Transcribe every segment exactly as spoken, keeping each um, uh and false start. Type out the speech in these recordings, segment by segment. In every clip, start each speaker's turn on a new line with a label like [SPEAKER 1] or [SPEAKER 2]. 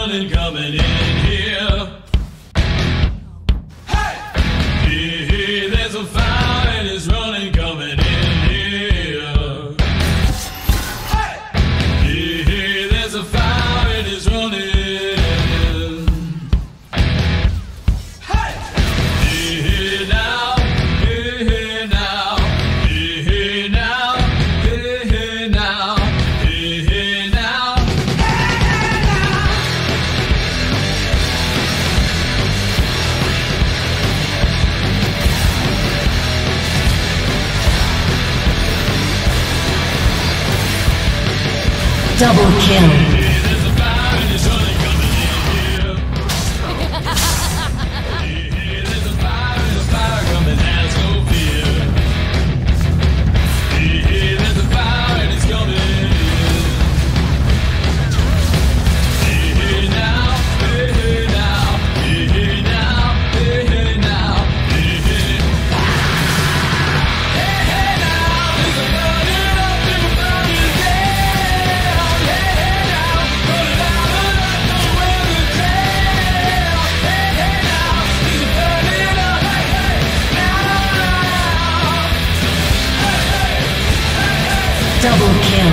[SPEAKER 1] running, coming in here. Hey! Hey, there's a fire and it's running, coming in here. Hey! Hey, there's a fire and it's running. Hey! Hey, now, hey, now, hey, now, hey, now, hey, now.
[SPEAKER 2] Double kill. Double kill.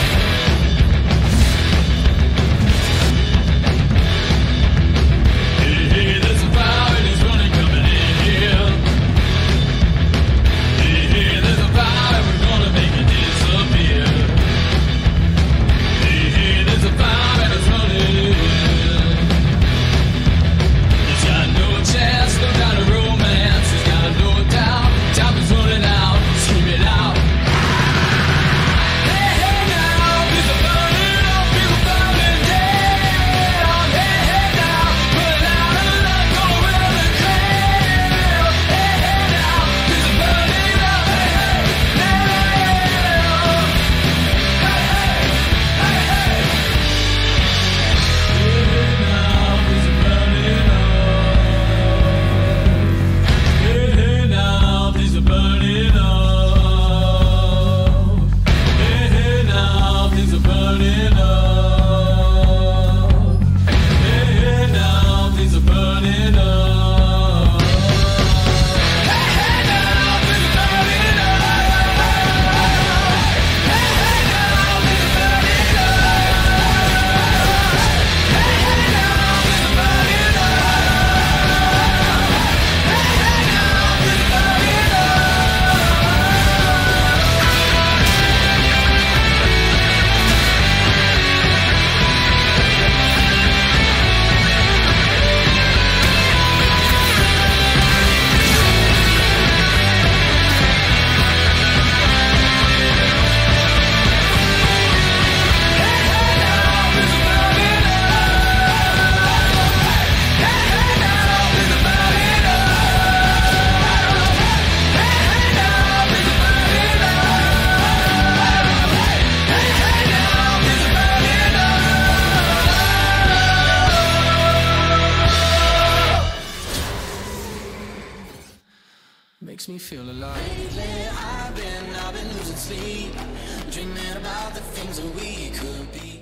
[SPEAKER 3] Makes me feel alive.
[SPEAKER 4] Lately I've been, I've been losing sleep, dreaming about the things that we could be.